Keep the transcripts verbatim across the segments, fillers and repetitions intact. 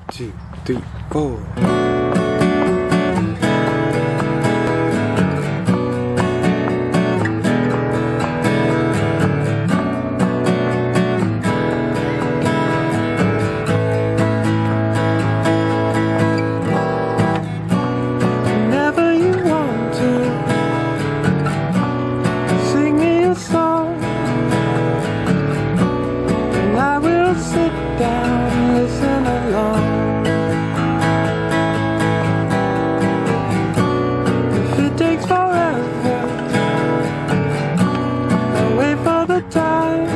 two, three, four. Whenever you want to sing me a song, and I will sit down and listen along. If it takes forever, I'll wait for the time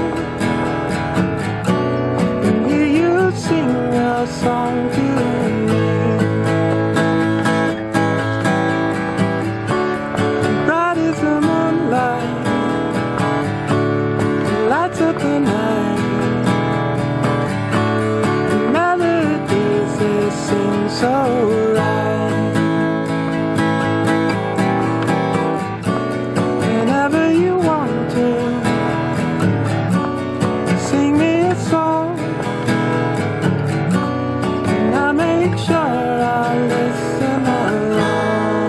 and hear you sing a song to me. Bright as the moonlight, lights up the night. Melodies, they sing so right. Whenever you want to sing me a song, and I make sure I listen along.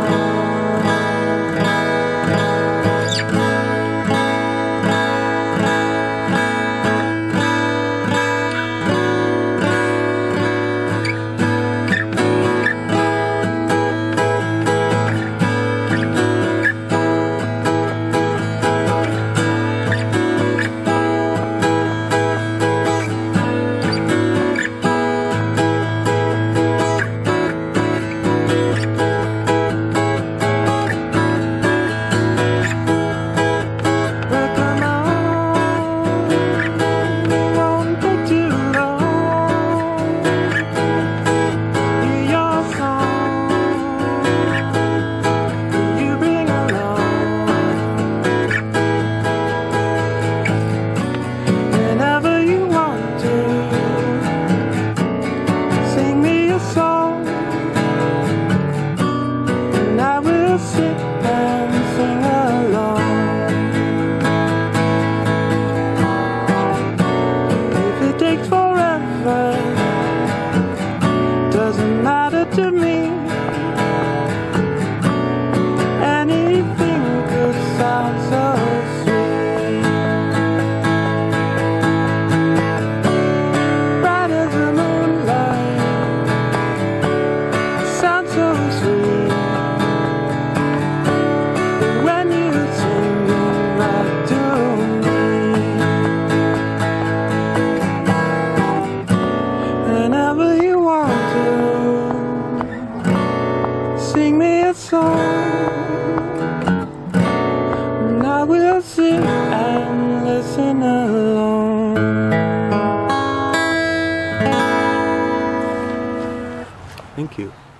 Sit and sing along. If it takes forever, doesn't matter to me. Anything could sound so sweet. Bright as the moonlight, sounds so sweet. Whenever you want to sing me a song, and I will sit and listen along. Thank you.